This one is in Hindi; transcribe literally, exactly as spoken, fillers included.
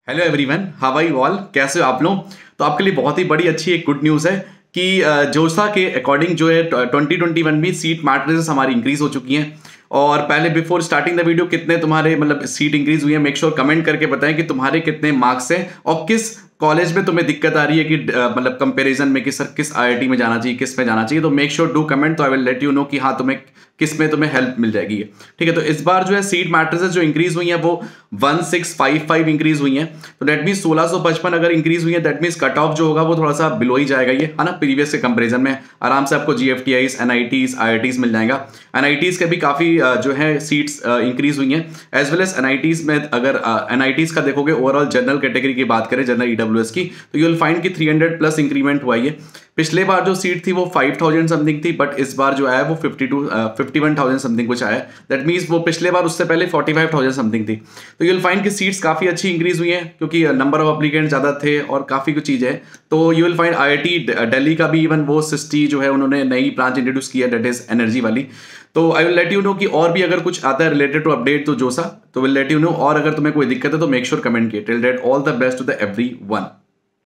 Hello everyone, how are you all? कैसे हो आप लोग? तो आपके लिए बहुत ही बड़ी अच्छी एक गुड न्यूज़ है कि अ, जोसा के अकॉर्डिंग जो है ट्वेंटी ट्वेंटी वन में सीट मैट्रिसेस हमारी इंक्रीज हो चुकी हैं। और पहले बिफोर स्टार्टिंग द वीडियो कितने तुम्हारे मतलब सीट इंक्रीज हुई है, मेक श्योर कमेंट करके बताएं कि तुम्हारे कितने मार्क्स हैं और किस कॉलेज में तुम्हें दिक्कत आ रही है कि अ, मतलब कंपैरिजन में कि सर किस आईआईटी में जाना चाहिए, किस में जाना चाहिए। तो मेक श्योर डू कमेंट, तो I will let you know कि हाँ तुम्हें किस में तुम्हें हेल्प मिल जाएगी। ठीक है, तो इस बार जो है सीट मैट्रिसेस जो इंक्रीज हुई है वो one six five five increase हुई है। तो दैट मीन सोलह सौ पचपन अगर इंक्रीज हुई है, दैट मीन कट ऑफ जो होगा वो थोड़ा सा बिलो ही जाएगा, ये है ना। प्रीवियस के कंपेरिजन में आराम से आपको जीएफटीआईज, एनआईटीज, आईआईटीज मिल जाएगा। एनआईटीज के भी काफी अ, जो है सीट्स इंक्रीज हुई हैं, एज वेल एज एनआईटीज में अगर एनआईटीज का देखोगे ओवरऑल जनरल कैटेगरी की बात करें, जनरल ईडब्ल्यूएस की, तो यू विल फाइंड कि थ्री हंड्रेड प्लस इंक्रीमेंट हुआ है। पिछले बार जो सीट थी वो फाइव थाउजेंड समथिंग थी, बट इस बार जो आया वो fifty two fifty one thousand something कुछ आया। दैट मीन्स वो पिछले बार उससे पहले फोर्टी फाइव थाउजेंड समथिंग थी। तो यूल फाइंड कि सीट्स काफ़ी अच्छी इंक्रीज हुई हैं क्योंकि नंबर ऑफ अप्लीकेंट ज़्यादा थे और काफ़ी कुछ चीज़ है। तो you will find IIT Delhi का भी इवन वो सिस्टी जो है उन्होंने नई ब्रांच इंट्रोड्यूस किया, दैट इज एनर्जी वाली। तो I will let you know कि और भी अगर कुछ आता है रिलेटेड टू अपडेट तो जोसा, तो विल लेट यू नो। और अगर तुम्हें कोई दिक्कत है तो मेक श्योर कमेंट किए। Till that all the best to the every one.